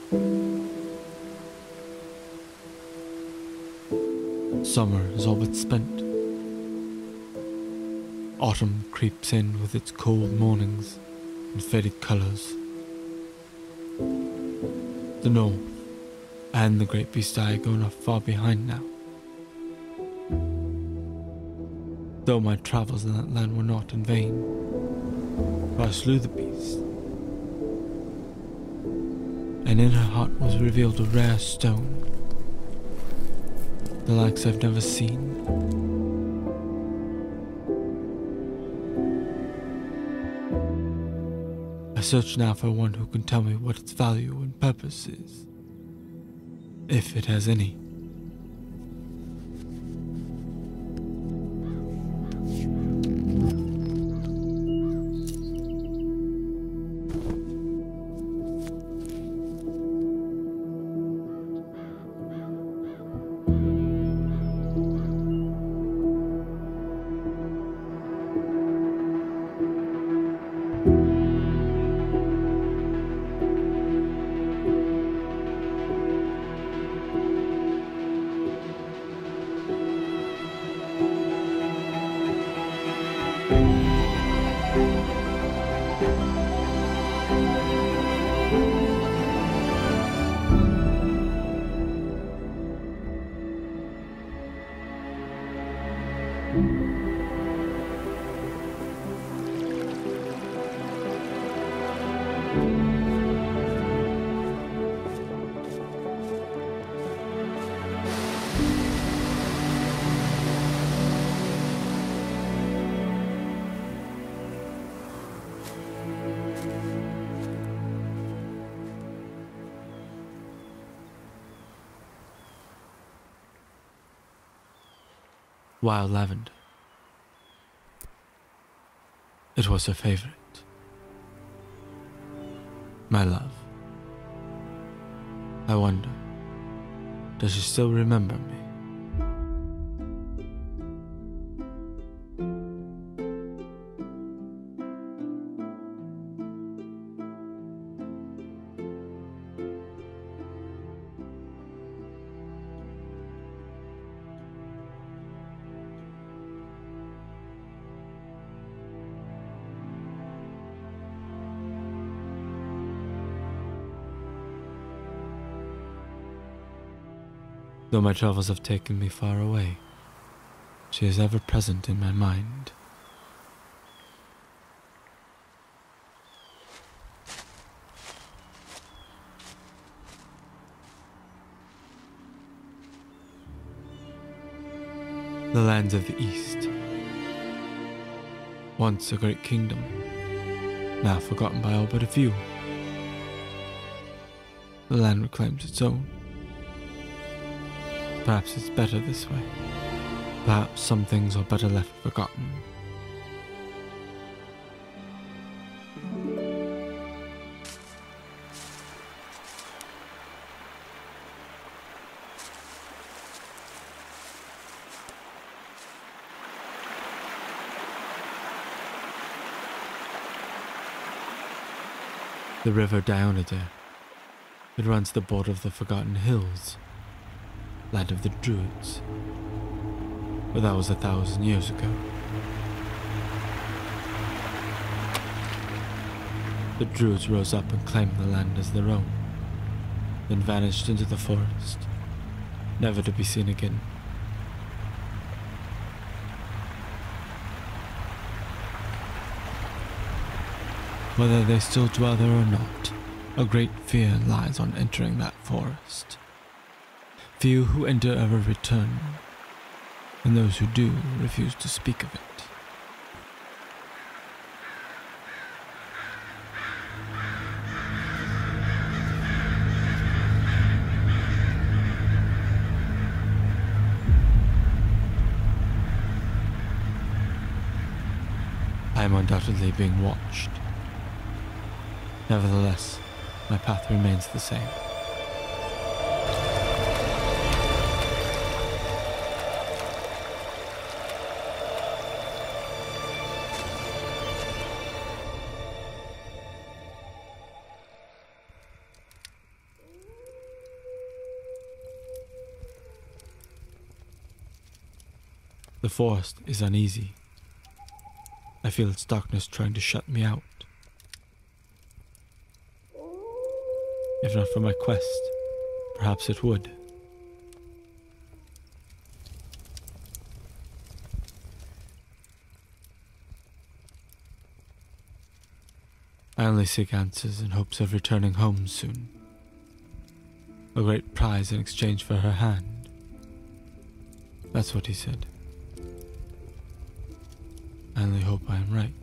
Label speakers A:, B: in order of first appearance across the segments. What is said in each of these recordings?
A: Summer is all but spent. Autumn creeps in with its cold mornings and faded colours. The north and the great beast eye go not far behind now. Though my travels in that land were not in vain, for I slew the beast, and in her heart was revealed a rare stone, the likes I've never seen. I search now for one who can tell me what its value and purpose is, if it has any. Wild lavender. It was her favorite. My love. I wonder, does she still remember me? Though my travels have taken me far away, she is ever present in my mind. The lands of the East. Once a great kingdom, now forgotten by all but a few. The land reclaims its own. Perhaps it's better this way. Perhaps some things are better left forgotten. The river Dionider. It runs the border of the Forgotten Hills, land of the Druids. But that was 1,000 years ago. The Druids rose up and claimed the land as their own, then vanished into the forest, never to be seen again. Whether they still dwell there or not, a great fear lies on entering that forest. Few who enter ever return, and those who do refuse to speak of it. I am undoubtedly being watched. Nevertheless, my path remains the same. The forest is uneasy. I feel its darkness trying to shut me out. If not for my quest, perhaps it would. I only seek answers in hopes of returning home soon. A great prize in exchange for her hand. That's what he said. I only hope I am right.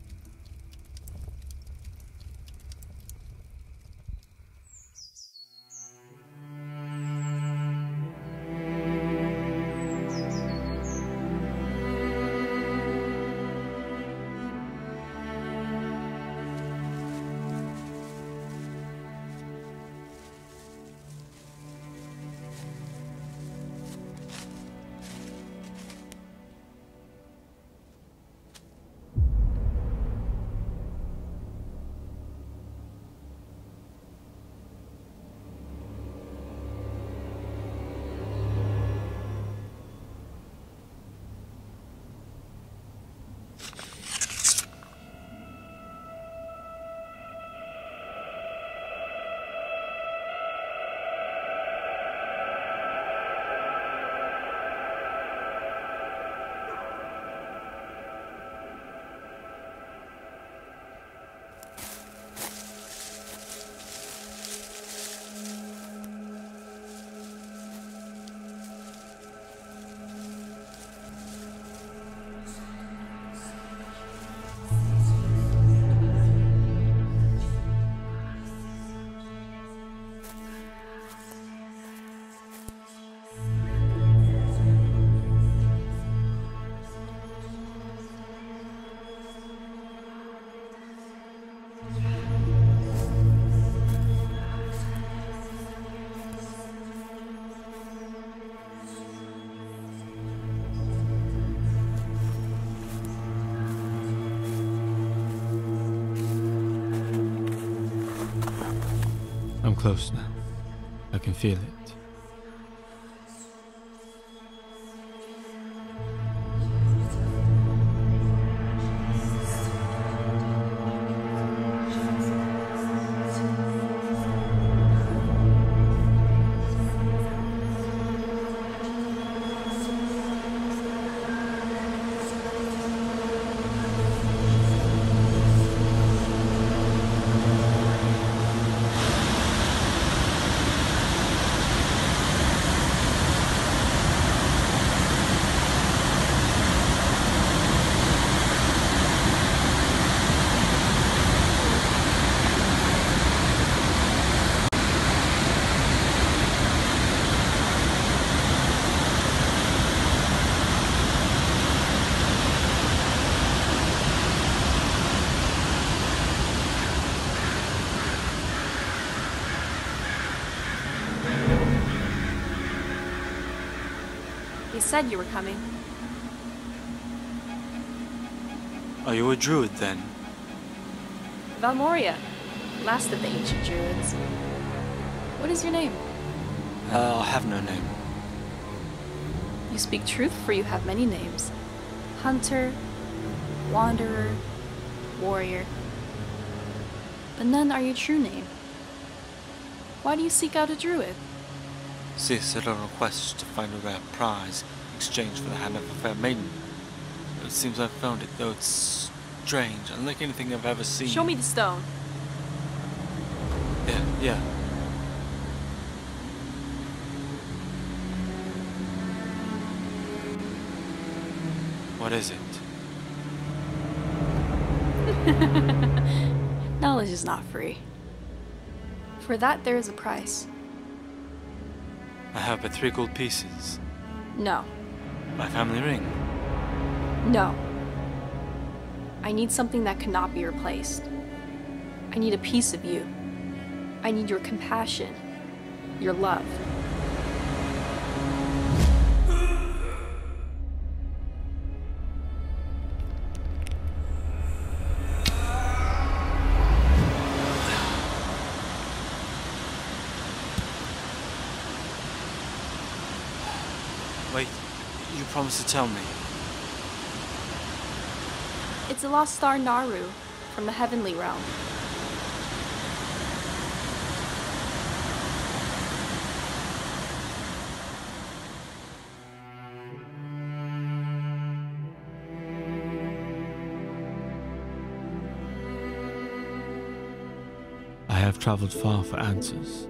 A: I'm close now. I can feel it.
B: He said you were coming.
A: Are you a druid then?
B: Valmoria, last of the ancient druids. What is your name?
A: I'll have no name.
B: You speak truth, for you have many names. Hunter, Wanderer, Warrior. But none are your true name. Why do you seek out a druid?
A: Sis set on a quest to find a rare prize in exchange for the hand of a fair maiden. It seems I've found it, though it's strange, unlike anything I've ever seen.
B: Show me the stone.
A: Yeah. What is it?
B: Knowledge is not free. For that there is a price.
A: I have but 3 gold pieces.
B: No.
A: My family ring.
B: No. I need something that cannot be replaced. I need a piece of you. I need your compassion, your love.
A: Wait, you promised to tell me.
B: It's the lost star Naru from the heavenly realm.
A: I have traveled far for answers.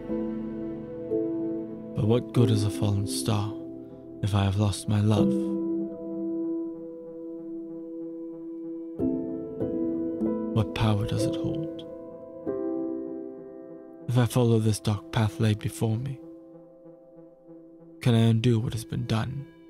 A: But what good is a fallen star if I have lost my love? What power does it hold? If I follow this dark path laid before me, can I undo what has been done?